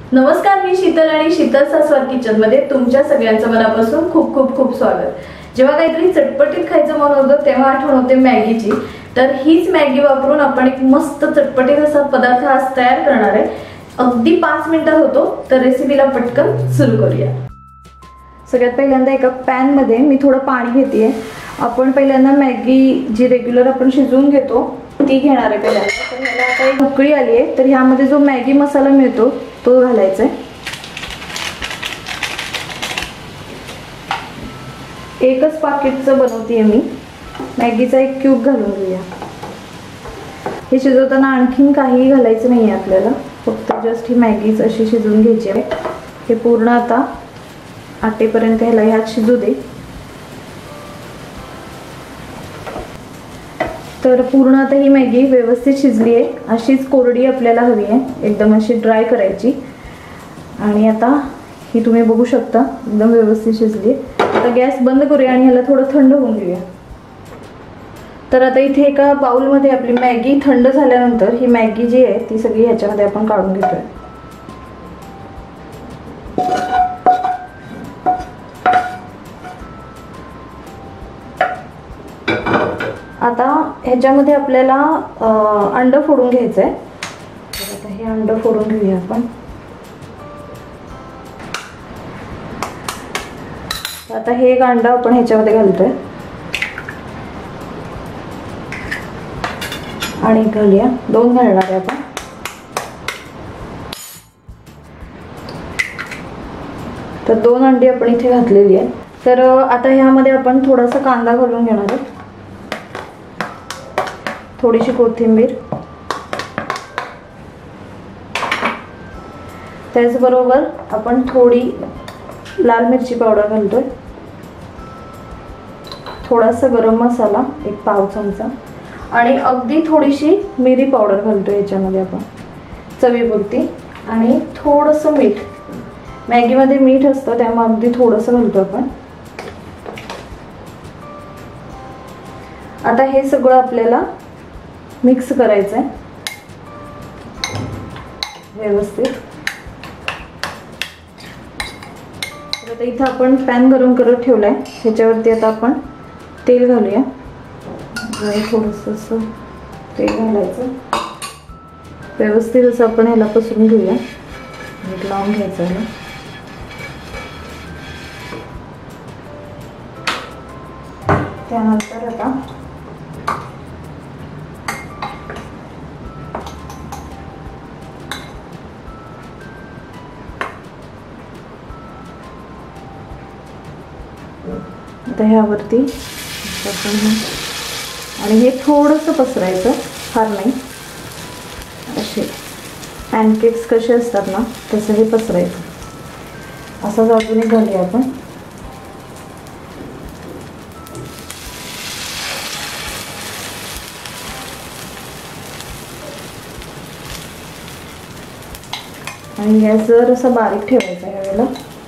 नमस्कार, मी शीतल आणि शीतल सासवाद किचन मध्ये तुमच्या सगळ्यांचं मनापासून खूप खूप खूप स्वागत। जेव्हा काहीतरी चटपटीत खायचं मन होतं तेव्हा आठवण होते मॅगीची। तर हीच मॅगी वापरून आपण एक मस्त चटपटीत असा पदार्थ आज तयार करणार आहे। अगदी 5 मिनिटात होतो, तर रेसिपीला पटकन सुरू करूया। सगळ्यात पहिल्यांदा एका पॅन मध्ये मी थोडं पाणी घेतेय। आपण पहिल्यांदा मॅगी जी रेग्युलर आपण शिजवून घेतो ती घेणार आहे पहिल्यांदा। तर ह्याला आता एक उकळी आली आहे, तर ह्यामध्ये जो मॅगी मसाला मिळतो तो घालायचा आहे। एकच पाकिटचं बनवतेय मी। मॅगीचा एक क्यूब घालून घेऊया। हे शिजवताना आणखीन काही घालायचं नाही आपल्याला, फक्त जस्ट ही मॅगीच अशी शिजवून घ्यायची आहे। हे पूर्ण आता आटेपर्यंत ह्याला ह्यात शिजू दे। तर पूर्ण आता ही मॅगी व्यवस्थित शिजली आहे। अशीच कोरडी आपल्याला हवी आहे, एकदम अशी ड्राय करायची। आणि आता ही तुम्ही बघू शकता एकदम व्यवस्थित शिजली आहे। आता गॅस बंद करूया आणि ह्याला थोडं थंड होऊन देऊया। तर आता इथे एका बाउल मध्ये आपली मॅगी थंड झाल्यानंतर ही मॅगी जी आहे ती सगळी ह्याच्यामध्ये आपण काढून घेतोय। आता ह्याच्यामध्ये आपल्याला अंड फोडून घ्यायचंय। तर आता हे अंड फोडून घेऊया आपण। आता हे एक अंड आपण ह्याच्यामध्ये घालतोय आणि घालूया। 2 घालणार आहे आपण। तर 2 अंडी आपण इथे घातलेली आहे। तर आता ह्यामध्ये आपण थोडासा कांदा घालून घेणार आहे, थोडीशी कोथिंबीर, त्याचबरोबर आपण थोडी लाल मिरची पावडर घालतोय, थोडासा गरम मसाला 1 पाव चमचा आणि अगदी थोडीशी मिरी पावडर घालतोय याच्यामध्ये आपण चवीपुरती। आणि थोडंसं मीठ, मॅगीमध्ये मीठ असतं त्यामुळे अगदी थोडंसं घालतो आपण। आता हे सगळं आपल्याला मिक्स करायचं आहे व्यवस्थित। आता इथं आपण पॅन गरम करत ठेवलाय, ह्याच्यावरती आता आपण तेल घालूया। थोडंसं असं तेल घालायचं, व्यवस्थित असं आपण ह्याला पसरून घेऊया, मीठ लावून घ्यायचं आहे। त्यानंतर आता ह्यावरती आणि हे थोडंसं पसरायचं, फार नाही। असे पॅनकेक्स कसे असतात ना तसं हे पसरायचं। असं बाजूने घालूया आपण। आणि गॅस जर असा बारीक ठेवायचा यावेळेला।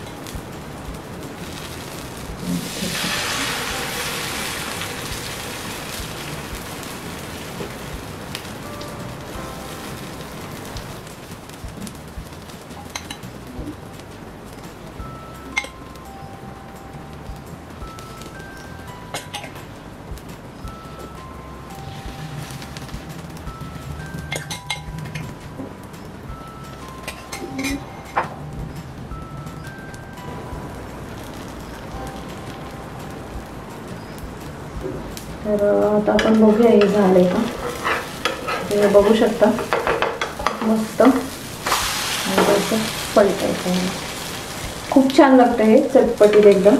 तर आता आपण बघूया हे झालंय का। ते बघू शकता मस्त पलटायचं, खूप छान लागतं हे चटपटीत एकदम।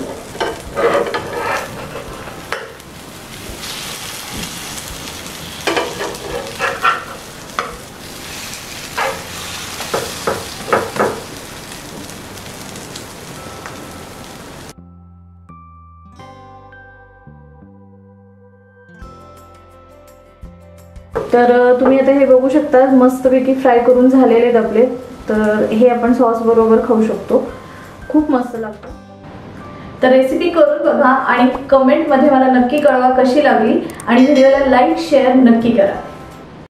तर तुम्ही आता हे बघू शकता मस्तपैकी फ्राय करून झालेले आहेत आपले। तर हे आपण सॉस बरोबर खाऊ शकतो, खूप मस्त लागतं। तर रेसिपी करून बघा आणि कमेंट मध्ये मला नक्की कळवा कशी लागली, आणि व्हिडिओला लाईक शेअर नक्की करा।